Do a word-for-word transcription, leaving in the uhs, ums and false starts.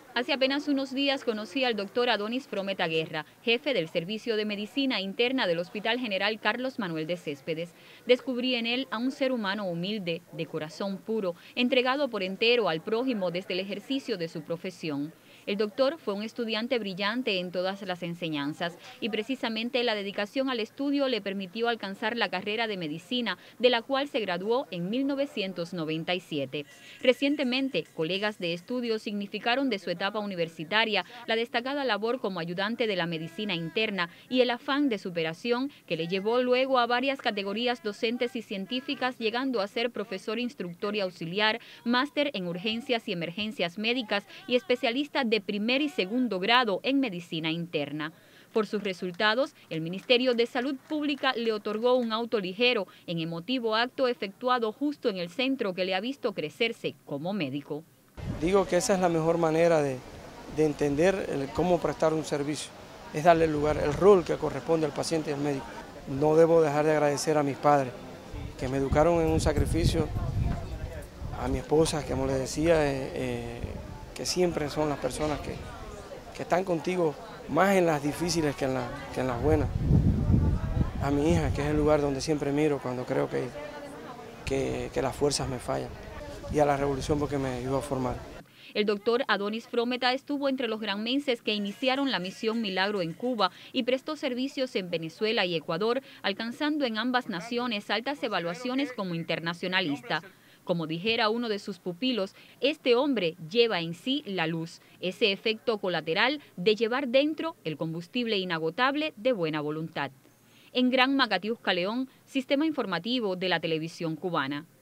Hace apenas unos días conocí al doctor Adonis Frometa Guerra, jefe del Servicio de Medicina Interna del Hospital General Carlos Manuel de Céspedes. Descubrí en él a un ser humano humilde, de corazón puro, entregado por entero al prójimo desde el ejercicio de su profesión. El doctor fue un estudiante brillante en todas las enseñanzas y precisamente la dedicación al estudio le permitió alcanzar la carrera de medicina, de la cual se graduó en mil novecientos noventa y siete. Recientemente, colegas de estudio significaron de su etapa universitaria la destacada labor como ayudante de la medicina interna y el afán de superación que le llevó luego a varias categorías docentes y científicas, llegando a ser profesor instructor y auxiliar, máster en urgencias y emergencias médicas y especialista de primer y segundo grado en medicina interna. Por sus resultados, el Ministerio de Salud Pública le otorgó un auto ligero en emotivo acto efectuado justo en el centro que le ha visto crecerse como médico. Digo que esa es la mejor manera de, de entender el, cómo prestar un servicio, es darle el lugar, el rol que corresponde al paciente y al médico. No debo dejar de agradecer a mis padres, que me educaron en un sacrificio, a mi esposa, que como les decía, eh, eh, que siempre son las personas que, que están contigo más en las difíciles que en, la, que en las buenas. A mi hija, que es el lugar donde siempre miro cuando creo que, que, que las fuerzas me fallan. Y a la revolución porque me ayudó a formar. El doctor Adonis Frometa estuvo entre los granmenses que iniciaron la misión Milagro en Cuba y prestó servicios en Venezuela y Ecuador, alcanzando en ambas naciones altas evaluaciones como internacionalista. Como dijera uno de sus pupilos, este hombre lleva en sí la luz, ese efecto colateral de llevar dentro el combustible inagotable de buena voluntad. En Gran Macatiusca, León, Sistema Informativo de la Televisión Cubana.